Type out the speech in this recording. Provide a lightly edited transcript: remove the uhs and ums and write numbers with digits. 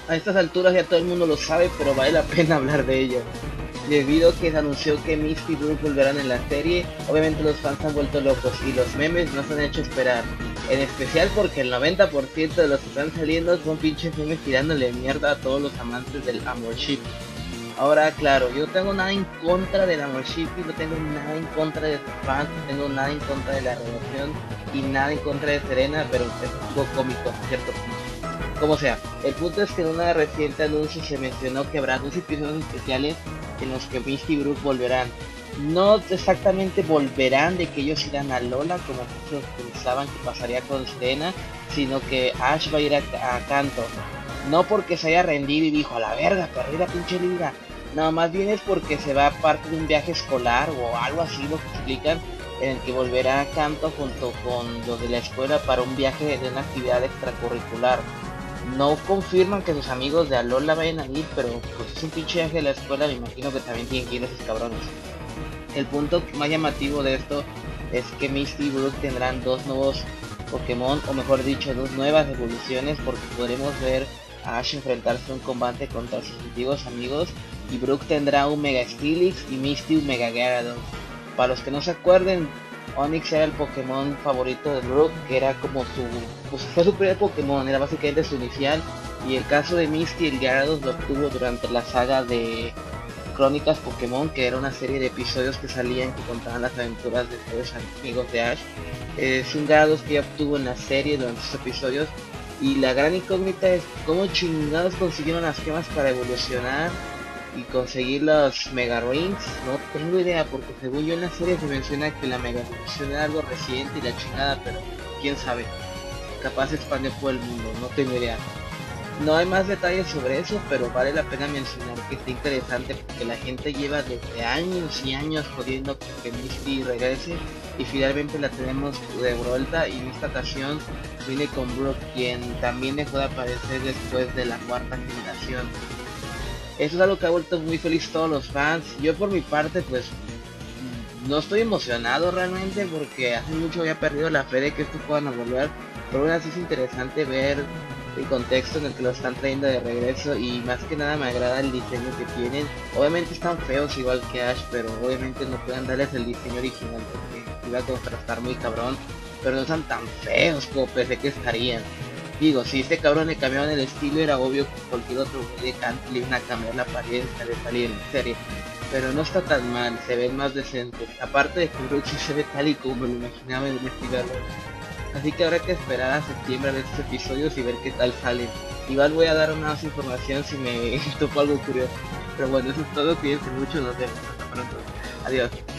A estas alturas ya todo el mundo lo sabe, pero vale la pena hablar de ello. Debido a que se anunció que Misty y Brooke volverán en la serie, obviamente los fans han vuelto locos y los memes nos han hecho esperar. En especial porque el 90% de los que están saliendo son pinches memes tirándole mierda a todos los amantes del Amor Ship. Ahora, claro, yo no tengo nada en contra del Amor Ship y no tengo nada en contra de sus fans, no tengo nada en contra de la relación y nada en contra de Serena, pero es un poco cómico, ¿cierto? Como sea, el punto es que en una reciente anuncio se mencionó que habrá dos episodios especiales en los que Misty y Brooke volverán. No exactamente volverán de que ellos irán a Lola como muchos pensaban que pasaría con Serena, sino que Ash va a ir a Kanto. No porque se haya rendido y dijo a la verga, perdí la pinche liga. No, más bien es porque se va a parte de un viaje escolar o algo así lo que explican, en el que volverá a Kanto junto con los de la escuela para un viaje de una actividad extracurricular. No confirman que sus amigos de Alola vayan a ir, pero pues es un pinche viaje de la escuela, me imagino que también tienen que ir esos cabrones. El punto más llamativo de esto es que Misty y Brooke tendrán dos nuevos Pokémon, o mejor dicho, dos nuevas evoluciones, porque podremos ver a Ash enfrentarse a un combate contra sus antiguos amigos, y Brooke tendrá un Mega Steelix y Misty un Mega Gyarados. Para los que no se acuerden, Onix era el Pokémon favorito de Brooke, que era como pues fue su primer Pokémon, era básicamente su inicial, y el caso de Misty, el Gyarados lo obtuvo durante la saga de Crónicas Pokémon, que era una serie de episodios que salían que contaban las aventuras de todos los amigos de Ash. Es un Gyarados que ya obtuvo en la serie durante esos episodios, y la gran incógnita es cómo chingados consiguieron las gemas para evolucionar y conseguir los Mega Rings. No tengo idea, porque según yo en la serie se menciona que la Mega Evolución era algo reciente y la chingada, pero quién sabe, capaz se expandió por el mundo, no tengo idea. No hay más detalles sobre eso, pero vale la pena mencionar que está interesante porque la gente lleva desde años y años jodiendo que Misty regrese y finalmente la tenemos de vuelta, y en esta ocasión viene con Brooke, quien también dejó de aparecer después de la cuarta generación. Eso es algo que ha vuelto muy feliz a todos los fans. Yo por mi parte pues no estoy emocionado realmente porque hace mucho había perdido la fe de que esto puedan volver, pero aún así es interesante ver el contexto en el que lo están trayendo de regreso, y más que nada me agrada el diseño que tienen. Obviamente están feos igual que Ash, pero obviamente no pueden darles el diseño original porque iba a contrastar muy cabrón, pero no están tan feos como pensé que estarían. Digo, si este cabrón le cambiaban el estilo, era obvio que cualquier otro güey de Kant le iban a cambiar la apariencia de salir en la serie. Pero no está tan mal, se ven más decentes. Aparte de que Brooke sí se ve tal y como me lo imaginaba en investigarlo. Así que habrá que esperar a septiembre a ver estos episodios y ver qué tal salen. Igual voy a dar más información si me topo algo curioso. Pero bueno, eso es todo, cuídense mucho, nos vemos, hasta pronto. Adiós.